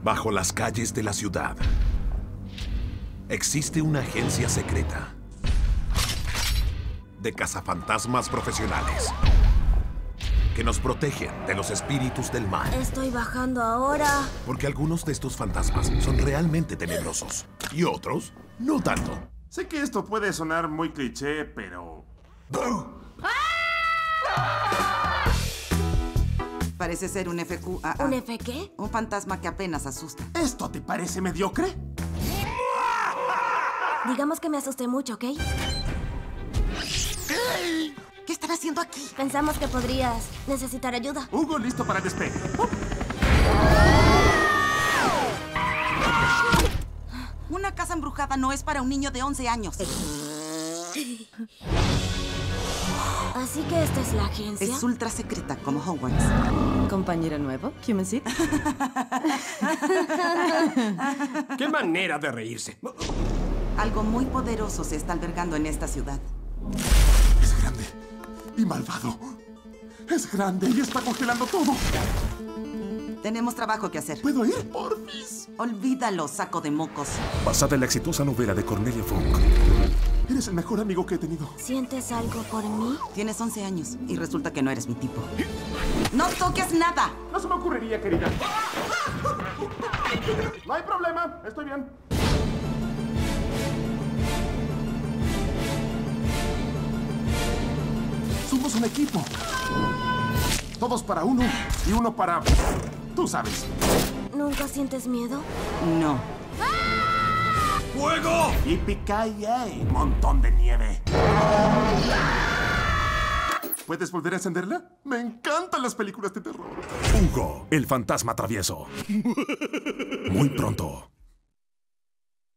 Bajo las calles de la ciudad existe una agencia secreta de cazafantasmas profesionales que nos protegen de los espíritus del mal. Estoy bajando ahora. Porque algunos de estos fantasmas son realmente tenebrosos y otros no tanto. Sé que esto puede sonar muy cliché, pero... Parece ser un FQAA. ¿Un F qué? Un fantasma que apenas asusta. ¿Esto te parece mediocre? Digamos que me asusté mucho, ¿ok? ¿Qué están haciendo aquí? Pensamos que podrías necesitar ayuda. Hugo, listo para el despegue. Una casa embrujada no es para un niño de 11 años. Así que esta es la agencia. Es ultra secreta, como Hogwarts. ¿Compañero nuevo? ¿Cumesit? ¡Qué manera de reírse! Algo muy poderoso se está albergando en esta ciudad. Es grande y malvado. Es grande y está congelando todo. Tenemos trabajo que hacer. ¿Puedo ir, porfis? Olvídalo, saco de mocos. Basada en la exitosa novela de Cornelia Funke. Eres el mejor amigo que he tenido. ¿Sientes algo por mí? Tienes 11 años y resulta que no eres mi tipo. ¡No toques nada! No se me ocurriría, querida. No hay problema, estoy bien. Somos un equipo. Todos para uno y uno para... Tú sabes. ¿Nunca sientes miedo? No. ¡Fuego! ¡Yippee-ki-yay! ¡Montón de nieve! ¿Puedes volver a encenderla? Me encantan las películas de terror. Hugo, el fantasma travieso. Muy pronto.